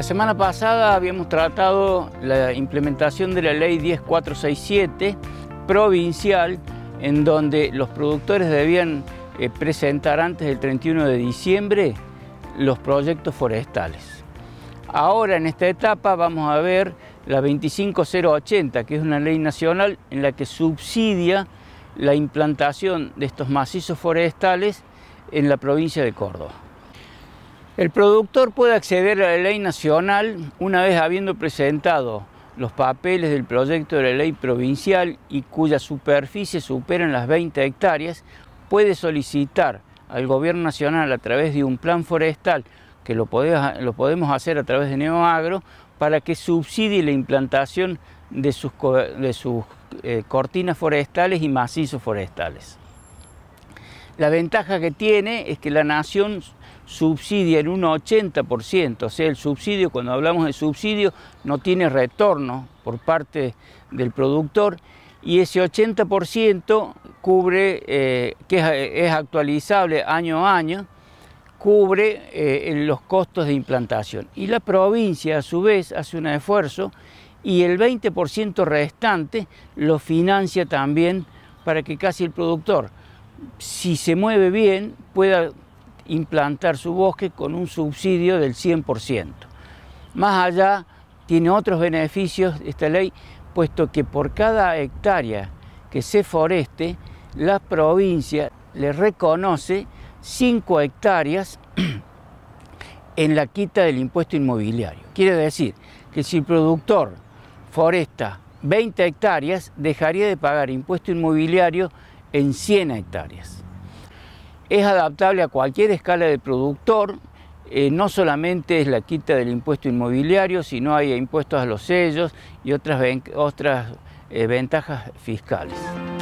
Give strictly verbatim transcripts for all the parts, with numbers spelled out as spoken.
La semana pasada habíamos tratado la implementación de la ley diez mil cuatrocientos sesenta y siete provincial, en donde los productores debían eh, presentar antes del treinta y uno de diciembre los proyectos forestales. Ahora, en esta etapa, vamos a ver la veinticinco mil ochenta, que es una ley nacional en la que subsidia la implantación de estos macizos forestales en la provincia de Córdoba. El productor puede acceder a la ley nacional una vez habiendo presentado los papeles del proyecto de la ley provincial y cuya superficie superan las veinte hectáreas, puede solicitar al gobierno nacional a través de un plan forestal, que lo podemos, lo podemos hacer a través de Neoagro, para que subsidie la implantación de sus, de sus eh, cortinas forestales y macizos forestales. La ventaja que tiene es que la nación subsidia en un ochenta por ciento, o sea, el subsidio, cuando hablamos de subsidio, no tiene retorno por parte del productor, y ese ochenta por ciento cubre, eh, que es, es actualizable año a año, cubre eh, los costos de implantación. Y la provincia, a su vez, hace un esfuerzo y el veinte por ciento restante lo financia también para que casi el productor, si se mueve bien, pueda implantar su bosque con un subsidio del cien por ciento. Más allá, tiene otros beneficios esta ley, puesto que por cada hectárea que se foreste, la provincia le reconoce cinco hectáreas en la quita del impuesto inmobiliario. Quiere decir que si el productor foresta veinte hectáreas, dejaría de pagar impuesto inmobiliario en cien hectáreas. Es adaptable a cualquier escala de productor, eh, no solamente es la quita del impuesto inmobiliario, sino hay impuestos a los sellos y otras, otras eh, ventajas fiscales.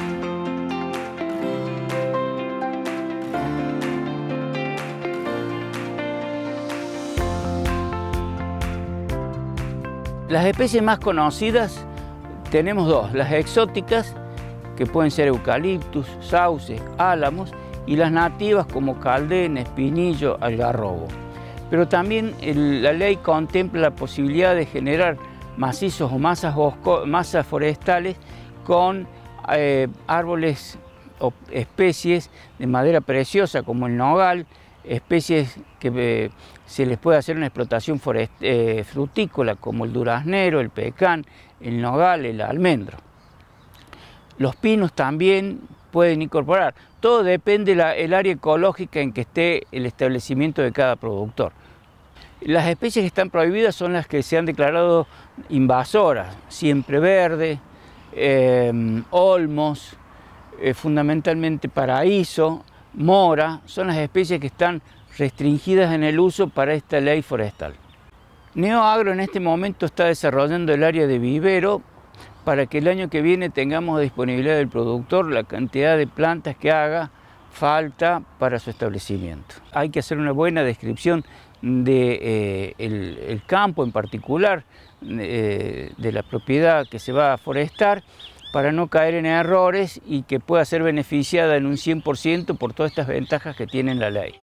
Las especies más conocidas tenemos dos, las exóticas, que pueden ser eucaliptus, sauces, álamos, y las nativas como caldén, espinillo, algarrobo. Pero también el, la ley contempla la posibilidad de generar macizos o masas, bosco, masas forestales con eh, árboles o especies de madera preciosa como el nogal, especies que eh, se les puede hacer una explotación forest, eh, frutícola como el duraznero, el pecán, el nogal, el almendro. Los pinos también pueden incorporar. Todo depende del área ecológica en que esté el establecimiento de cada productor. Las especies que están prohibidas son las que se han declarado invasoras: siempreverde, eh, olmos, eh, fundamentalmente paraíso, mora, son las especies que están restringidas en el uso para esta ley forestal. Neoagro en este momento está desarrollando el área de vivero para que el año que viene tengamos a disponibilidad del productor la cantidad de plantas que haga falta para su establecimiento. Hay que hacer una buena descripción del de, eh, el campo en particular, eh, de la propiedad que se va a forestar, para no caer en errores y que pueda ser beneficiada en un cien por ciento por todas estas ventajas que tiene la ley.